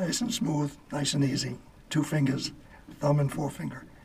nice and smooth, nice and easy. 2 fingers, thumb and forefinger.